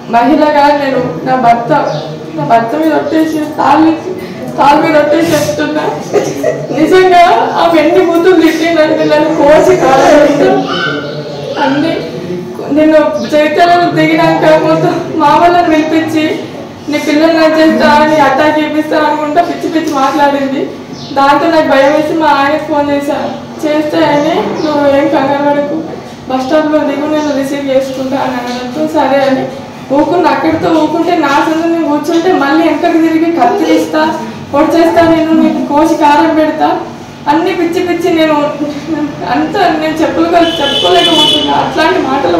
మహిళగా నేను నా భర్త మీద ఒట్టేసి కాలు మీద ఒట్టేసి చెప్తున్నా. నిజంగా ఆ వెండి బూతులు తిట్టిందంటే నన్ను కోసి కాలు అన్నీ నేను చైతన్యం దిగినాక మొత్తం మా వాళ్ళని పిలిపించి నీ పిల్లల్ని చేస్తా అని అటాక్ చేపిస్తా అనుకుంటా పిచ్చి పిచ్చి మాట్లాడింది. దాంతో నాకు భయం వేసి మా ఆయనకు ఫోన్ చేస్తే అని నువ్వు ఏం కంగారు పడకు, బస్ స్టాప్లో దిగు, నేను రిసీవ్ చేసుకుంటా అని అనడంతో సరే అని ఊకుని అక్కడితో ఊకుంటే నా సందు నేను కూర్చుంటే మళ్ళీ వెనకకి తిరిగి కత్తిరిస్తా, పొడిచేస్తా, నేను నీకు కోసి కారం పెడతా, అన్ని పిచ్చి పిచ్చి నేను అంతా నేను చెప్పుకోలేకపోతున్నా. అట్లాంటి మాటలు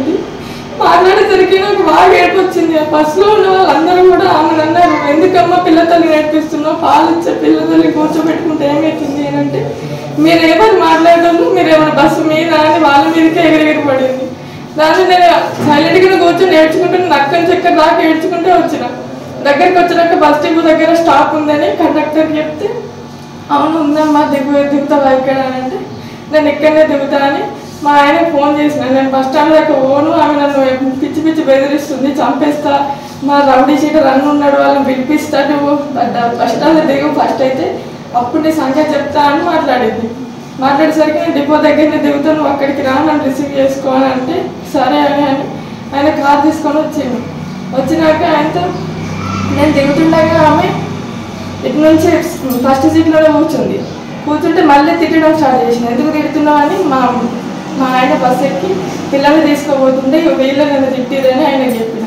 మాట్లాడేసరికి నాకు బాగా ఏడుపు వచ్చింది. ఆ బస్సులో ఉన్న వాళ్ళందరూ కూడా ఆమెను అన్నారు, ఎందుకమ్మా పిల్లతల్లి నేర్పిస్తున్నావు, పాలు ఇచ్చే పిల్లతల్లి కూర్చోబెట్టుకుంటే ఏమవుతుంది అని అంటే, మీరు ఏమని మాట్లాడదు, మీరు ఏమైనా బస్సు మీద అని వాళ్ళ మీదకే ఎగిరెగిరి పడింది. దాన్ని నేను సైలెంట్గా కూర్చొని నేర్చుకుంటే నక్కని చక్కర దాకా ఏడ్చుకుంటే వచ్చిన. దగ్గరికి వచ్చినాక బస్ డిపో దగ్గర స్టాప్ ఉందని కండక్టర్కి చెప్తే, అవును ఉందమ్మా దిగుతావా ఇక్కడ అని అంటే, నేను ఇక్కడనే దిగుతా అని మా ఆయన ఫోన్ చేసిన. నేను బస్ స్టాండ్ దాకా పోను, ఆమె నన్ను పిచ్చి పిచ్చి బెదిరిస్తుంది, చంపేస్తా, మా రౌడీ షీటర్ అన్న ఉన్నాడు, వాళ్ళని పిలిపిస్తా, నువ్వు బస్ స్టాండ్లో దిగు ఫస్ట్ అయితే, అప్పుడు నీ సంగతి చెప్తా అని మాట్లాడింది. మాట్లాడేసరికి నేను డిపో దగ్గరనే దిగుతాను, నువ్వు అక్కడికి రా, నన్ను రిసీవ్ చేసుకోవాలి అంటే సరే అని ఆయన కార్ తీసుకొని వచ్చింది. వచ్చినాక ఆయనతో నేను దిగుతుండగా ఆమె ఇటు నుంచి ఫస్ట్ సీట్లోనే కూర్చుంటే మళ్ళీ తిట్టడం స్టార్ట్ చేసింది. ఎందుకు తిడుతున్నావు అని మా ఆయన బస్ ఎక్కి పిల్లల్ని తీసుకోబోతుంటే వీళ్ళు నన్ను తిట్టిరని ఆయన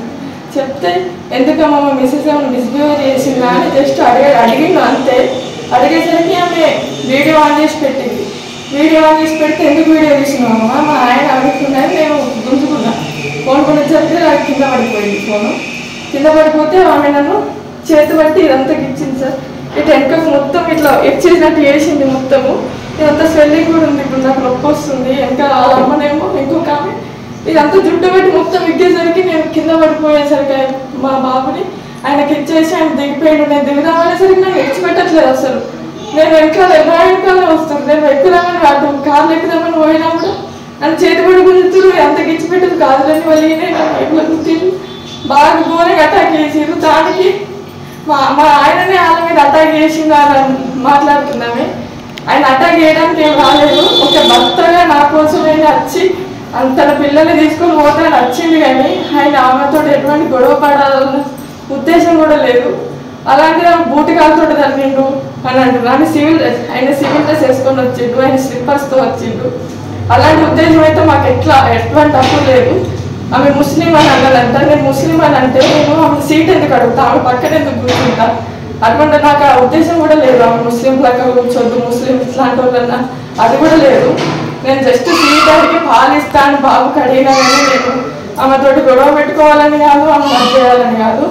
చెప్తే, ఎందుకమ్మా మా మిస్సెస్ ఏమైనా మిస్బిహేవ్ చేసిందా అని జస్ట్ అడిగిండు అంతే. అడిగేసరికి ఆమె వీడియో ఆన్ చేసి పెట్టింది. వీడియో ఆన్ చేసి పెడితే ఎందుకు వీడియో తీసినామమ్మా, మా ఆయన అడుగుతున్నాను, నేను గుంజుకున్నా. ఫోన్ కూడా చెప్తే నాకు కింద పడిపోయింది. కింద పడిపోతే ఆమె నన్ను చేతి బట్టి ఇదంతా ఇచ్చింది సార్. ఇటు వెనక మొత్తం ఇట్లా ఎక్చేసినట్టు వేసింది మొత్తము. ఇదంతా స్వెల్లింగ్ కూడా ఉంది, ఇప్పుడు నాకు నొప్పి వస్తుంది. ఇంకా వాళ్ళ అమ్మనేమో ఇంకొక ఆమె ఇదంతా జుట్టు పెట్టి మొత్తం ఎక్కేసరికి నేను కింద పడిపోయేసరికి మా బాబుని ఆయనకి ఇచ్చేసి ఆయన దిగిపోయాడు. నేను దిగుదామనేసరికి నాకు విడిచిపెట్టట్లేదు అసలు. నేను వెనకాలే వస్తాను, నేను ఎక్కుదామని అటు కార్లు ఎక్కుదామని పోయినప్పుడు నన్ను చేతిపడి గుంజుతురు, అంత గిచ్చిపెట్టదు కాదులని వాళ్ళని నన్ను ఎట్లా గుర్తింది బాగా ఘోరంగా అటాక్ చేసిరు. దానికి మా ఆయననే వాళ్ళ మీద అటాక్ చేసింది అని మాట్లాడుతున్నామే. ఆయన అటాక్ చేయడానికి ఏం రాలేదు, ఒక భర్తగా నా కోసమే వచ్చి తన పిల్లల్ని తీసుకొని పోతాను వచ్చింది. కానీ ఆయన ఆమెతో ఎటువంటి గొడవ పడాలన్న ఉద్దేశం కూడా లేదు. అలాంటి బూటి కాలుతో తగ్గిండు అని అంటున్నాను. ఆయన సివిల్ డ్రెస్ వేసుకొని వచ్చిండు, ఆయన స్లిప్పర్స్తో వచ్చిండు. అలాంటి ఉద్దేశం అయితే మాకు ఎటువంటి తప్పు లేదు. ఆమె ముస్లిం అని అన్నదంట, నేను ముస్లిం అని అంటే నేను ఆమె సీట్ ఎందుకు అడుగుతా, ఆమె పక్కన ఎందుకు కూర్చుంటా, అటువంటి నాకు ఆ ఉద్దేశం కూడా లేదు. ఆమె ముస్లిం లాగా కూర్చోద్దు, ముస్లిం ఇట్లాంటి వాళ్ళన్నా అది కూడా లేదు. నేను జస్ట్ సీట్ అడిగి పాలిస్తాను బాబుకి అడిగినా కానీ నేను ఆమెతోటి గొడవ పెట్టుకోవాలని కాదు, ఆమె మద్దతు చేయాలని కాదు.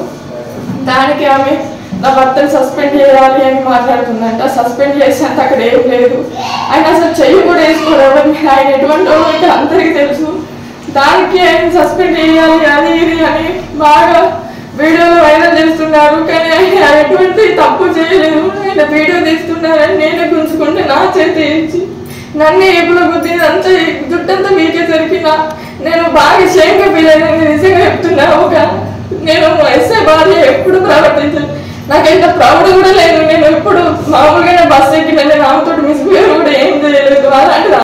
దానికి ఆమె నా భర్తను సస్పెండ్ చేయాలి అని మాట్లాడుతుందంట. సస్పెండ్ చేసేంత అక్కడ ఏం లేదు. ఆయన అసలు చెయ్యి కూడా వేసుకోవడం, ఆయన ఎటువంటి అయితే అందరికీ తెలుసు. దానికి ఆయన సస్పెండ్ చేయాలి అది ఇది అని బాగా వీడియోలు వైరల్ చేస్తున్నారు. కానీ ఆయన ఎటువంటి తప్పు చేయలేదు. ఆయన వీడియో తీస్తున్నారని నేనే గుంజుకుంటే నా చేతి ఇచ్చి నన్ను ఏపులో గుద్ది అంతా జుట్టంతా మీకేసరికి నేను బాగా షేమ్గా ఫీల్ అయినా. నిజంగా చెప్తున్నా, నేను ఎస్ఐ భార్య ఎప్పుడు ప్రవర్తించలేదు, నాకు ఎంత ప్రౌడ్ కూడా లేదు. నేను ఎప్పుడు మామూలుగానే బస్సు ఎక్కిన, నేను ఆమెతో మిస్బిహేవ్ కూడా ఏం చేయలేదు. అలాంటిది